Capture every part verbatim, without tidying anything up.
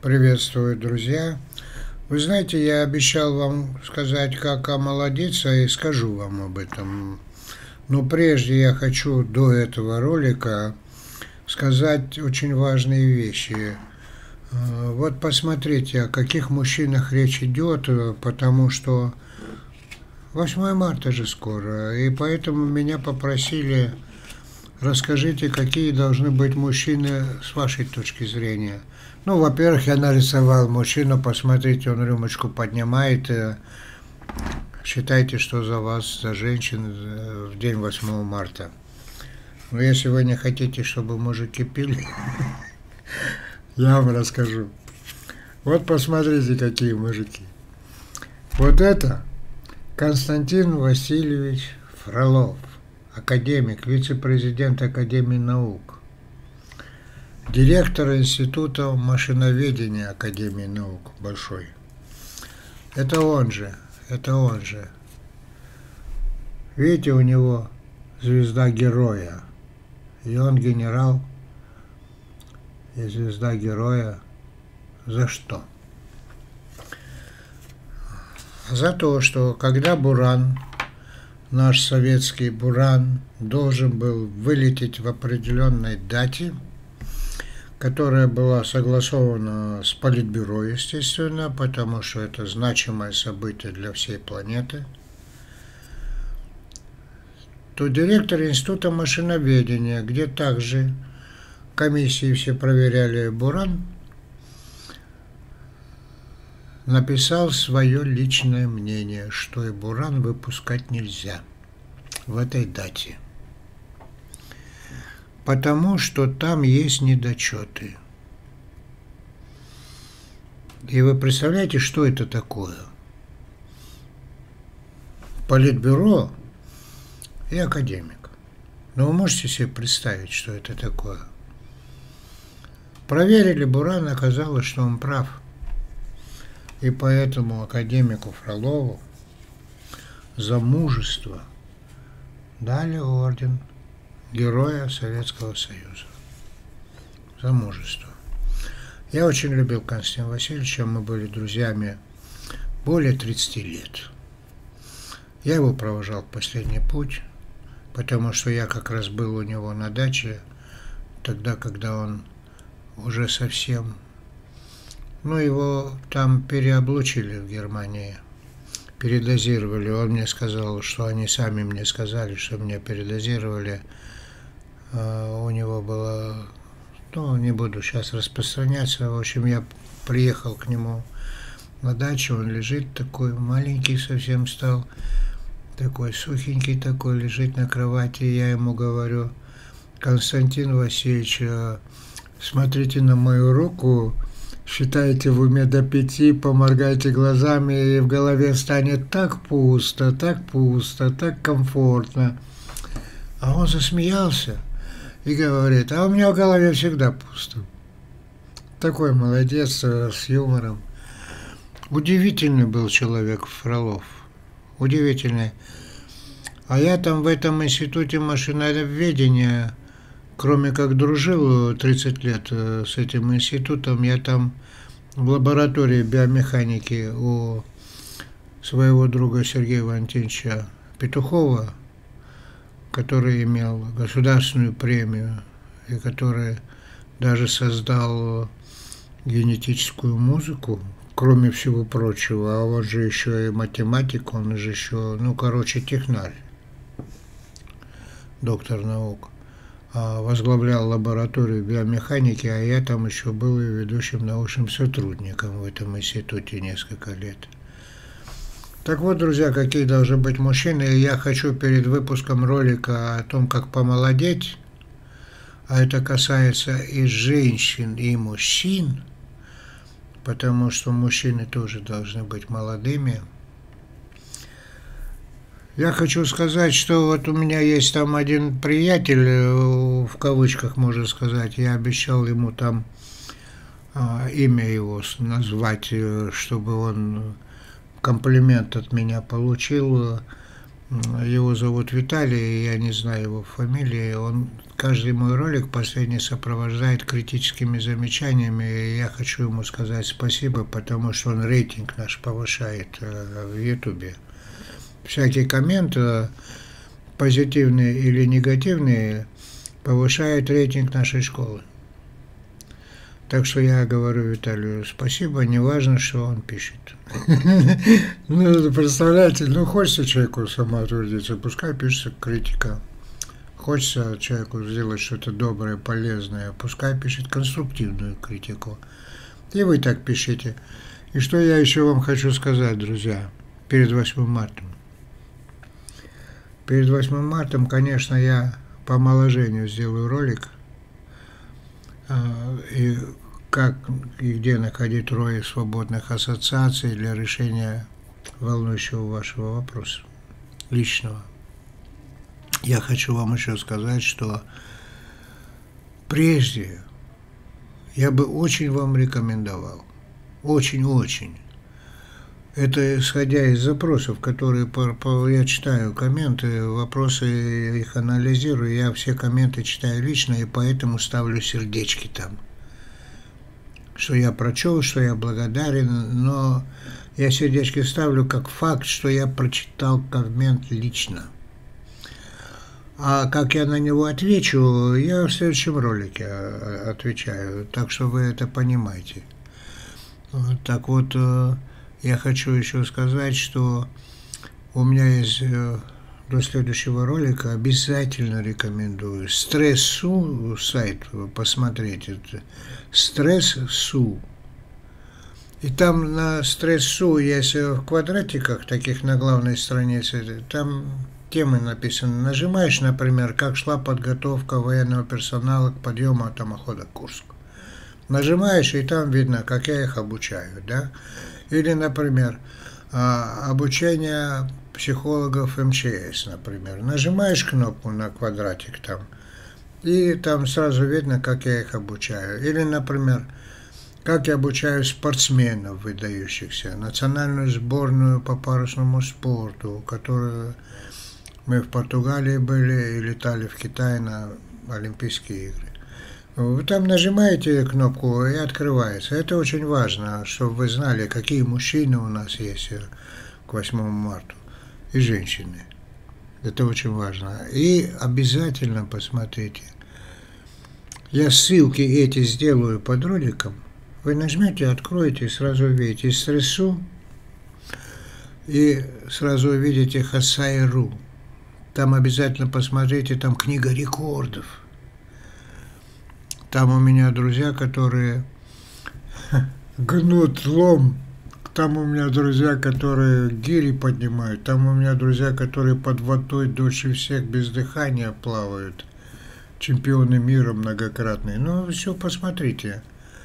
Приветствую, друзья! Вы знаете, я обещал вам сказать, как омолодиться, и скажу вам об этом. Но прежде я хочу до этого ролика сказать очень важные вещи. Вот посмотрите, о каких мужчинах речь идет, потому что восьмое марта же скоро, и поэтому меня попросили: расскажите, какие должны быть мужчины с вашей точки зрения. Ну, во-первых, я нарисовал мужчину, посмотрите, он рюмочку поднимает. Считайте, что за вас, за женщин в день восьмого марта. Но если вы не хотите, чтобы мужики пили, я вам расскажу. Вот посмотрите, какие мужики. Вот это Константин Васильевич Фролов, академик, вице-президент Академии наук, директор Института машиноведения Академии наук большой. Это он же, это он же. Видите, у него звезда героя. И он генерал, и звезда героя. За что? За то, что когда Буран, наш советский Буран, должен был вылететь в определенной дате, которая была согласована с Политбюро, естественно, потому что это значимое событие для всей планеты, то директор Института машиноведения, где также комиссии все проверяли Буран, написал свое личное мнение, что и Буран выпускать нельзя в этой дате, потому что там есть недочеты. И вы представляете, что это такое? Политбюро и академик. Но вы можете себе представить, что это такое? Проверили Буран, оказалось, что он прав. И поэтому академику Фролову за мужество дали орден Героя Советского Союза. За мужество. Я очень любил Константина Васильевича, мы были друзьями более тридцати лет. Я его провожал в последний путь, потому что я как раз был у него на даче, тогда, когда он уже совсем... Ну, его там переоблучили в Германии, передозировали. Он мне сказал, что они сами мне сказали, что меня передозировали. У него было... Ну, не буду сейчас распространяться. В общем, я приехал к нему на дачу, он лежит такой, маленький совсем стал, такой сухенький такой, лежит на кровати. Я ему говорю: Константин Васильевич, смотрите на мою руку, считайте в уме до пяти, поморгайте глазами, и в голове станет так пусто, так пусто, так комфортно. А он засмеялся и говорит: а у меня в голове всегда пусто. Такой молодец, с юмором. Удивительный был человек Фролов. Удивительный. А я там в этом институте машиноведения, кроме как дружил тридцать лет с этим институтом, я там в лаборатории биомеханики у своего друга Сергея Валентиновича Петухова, который имел государственную премию и который даже создал генетическую музыку, кроме всего прочего. А он же еще и математик, он же еще, ну, короче, технарь, доктор наук. Возглавлял лабораторию биомеханики, а я там еще был и ведущим научным сотрудником в этом институте несколько лет. Так вот, друзья, какие должны быть мужчины. Я хочу перед выпуском ролика о том, как помолодеть, а это касается и женщин, и мужчин, потому что мужчины тоже должны быть молодыми. Я хочу сказать, что вот у меня есть там один приятель, в кавычках можно сказать, я обещал ему там а, имя его назвать, чтобы он комплимент от меня получил. Его зовут Виталий, я не знаю его фамилии. Он каждый мой ролик последний сопровождает критическими замечаниями. И я хочу ему сказать спасибо, потому что он рейтинг наш повышает в Ютубе. Всякий коммент, позитивный или негативный, повышает рейтинг нашей школы. Так что я говорю Виталию спасибо, не важно, что он пишет. Ну, представляете, ну хочется человеку самоутвердиться, пускай пишется критика. Хочется человеку сделать что-то доброе, полезное, пускай пишет конструктивную критику. И вы так пишите. И что я еще вам хочу сказать, друзья, перед восьмым марта. Перед восьмым марта, конечно, я по омоложению сделаю ролик. И как и где находить трое свободных ассоциаций для решения волнующего вашего вопроса, личного. Я хочу вам еще сказать, что прежде я бы очень вам рекомендовал, очень-очень, это исходя из запросов, которые я читаю, комменты, вопросы, я их анализирую, я все комменты читаю лично, и поэтому ставлю сердечки там. Что я прочел, что я благодарен, но я сердечки ставлю как факт, что я прочитал коммент лично. А как я на него отвечу, я в следующем ролике отвечаю, так что вы это понимаете. Так вот, я хочу еще сказать, что у меня есть до следующего ролика, обязательно рекомендую Стресс.су сайт посмотреть, это Стресс.су. И там на Стресс.су есть в квадратиках, таких на главной странице, там темы написаны. Нажимаешь, например, как шла подготовка военного персонала к подъему атомохода Курск. Нажимаешь, и там видно, как я их обучаю, да? Или, например, обучение психологов эм че эс, например. Нажимаешь кнопку на квадратик там, и там сразу видно, как я их обучаю. Или, например, как я обучаю спортсменов выдающихся, национальную сборную по парусному спорту, которую мы в Португалии были и летали в Китай на Олимпийские игры. Вы там нажимаете кнопку и открывается. Это очень важно, чтобы вы знали, какие мужчины у нас есть к восьмому марта и женщины. Это очень важно. И обязательно посмотрите. Я ссылки эти сделаю под роликом. Вы нажмете, откроете и сразу увидите Стресс.су и сразу увидите Хасай.ру. Там обязательно посмотрите, там книга рекордов. Там у меня друзья, которые гнут лом. Там у меня друзья, которые гири поднимают. Там у меня друзья, которые под водой дольше всех без дыхания плавают. Чемпионы мира многократные. Ну, все посмотрите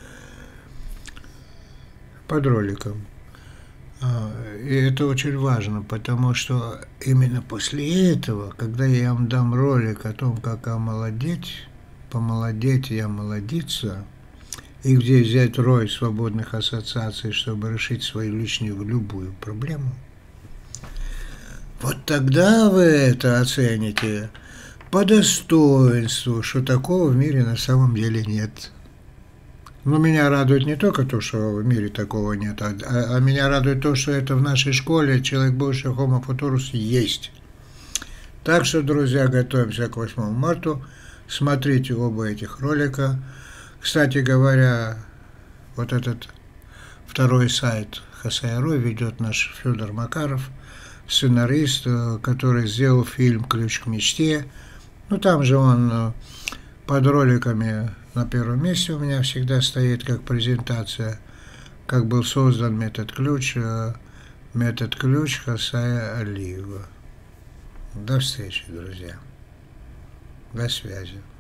под роликом. И это очень важно, потому что именно после этого, когда я вам дам ролик о том, как омолодеть, помолодеть и омолодиться, и где взять рой свободных ассоциаций, чтобы решить свою личную любую проблему, вот тогда вы это оцените по достоинству, что такого в мире на самом деле нет. Но меня радует не только то, что в мире такого нет, а, а меня радует то, что это в нашей школе человек будущего Homo Futurus есть. Так что, друзья, готовимся к восьмому марта. Смотрите оба этих ролика. Кстати говоря, вот этот второй сайт Хасай.ру ведет наш Федор Макаров, сценарист, который сделал фильм «Ключ к мечте». Ну, там же он под роликами на первом месте у меня всегда стоит как презентация, как был создан метод ключ, метод ключ Хасая Алиева. До встречи, друзья. До связи.